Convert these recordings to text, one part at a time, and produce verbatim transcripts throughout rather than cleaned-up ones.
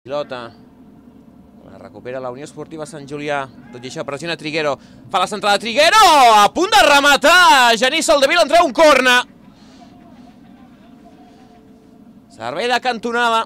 Pilota. La recupera la Unió Esportiva Sant Julià. Tot i això pressiona Triguero. Fa la centrada Triguero! A punt de rematar! Genís Soldevila en treu un corna. Servei de cantonada.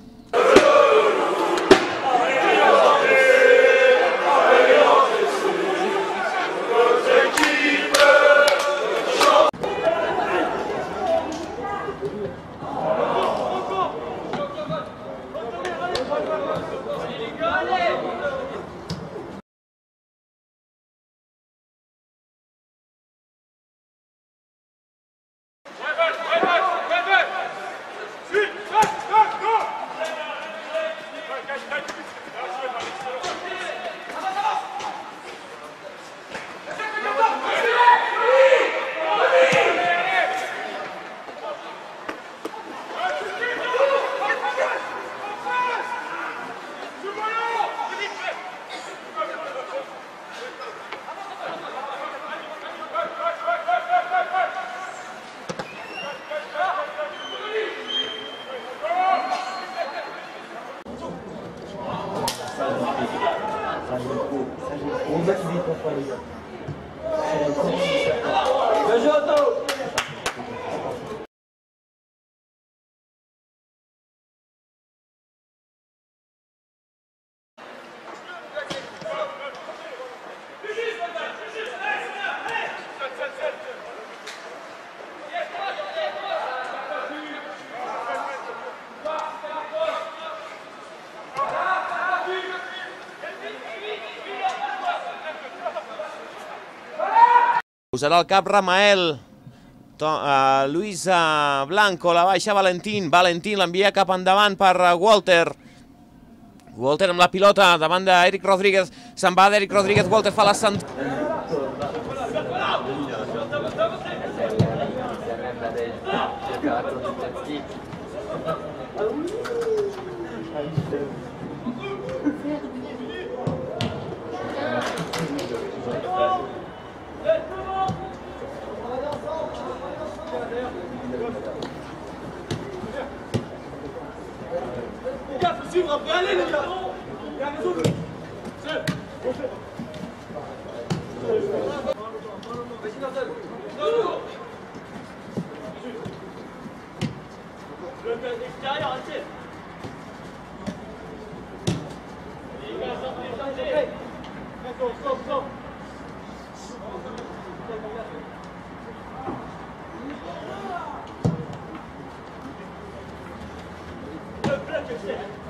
Posarà el cap Ramael. Uh, Luis uh, Blanco, la baixa Valentín. Valentín l'envia cap endavant per uh, Walter. Walter amb la pilota davant d'Eric Rodríguez. Se'n va d'Eric Rodríguez. Walter fa la cent... Allez les gars! Stop, stop, stop!